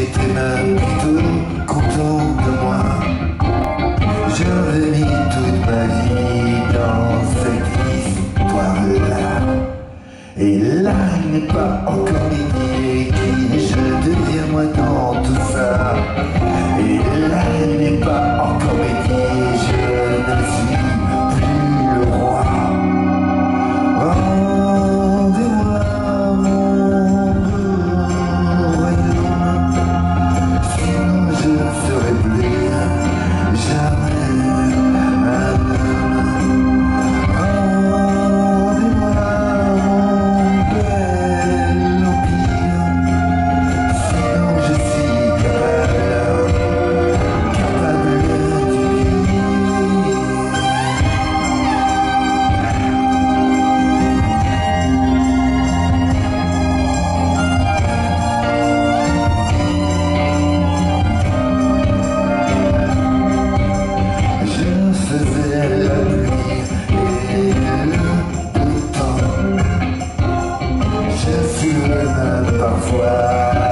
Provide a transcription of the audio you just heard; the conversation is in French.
j'étais même plutôt content de moi. J'avais mis toute ma vie dans cette histoire-là. Et là, il n'est pas encore midi et qui je deviens moi dans tout ça. Et là, il n'est pas encore midi et je ne suis plus le roi. Rendez-moi mon royaume, sinon je ne serai plus jamais un homme. Rendez-moi mon bel empire, sinon je suis capable du pire. Je faisais la pluie et le beau temps. Je furais même parfois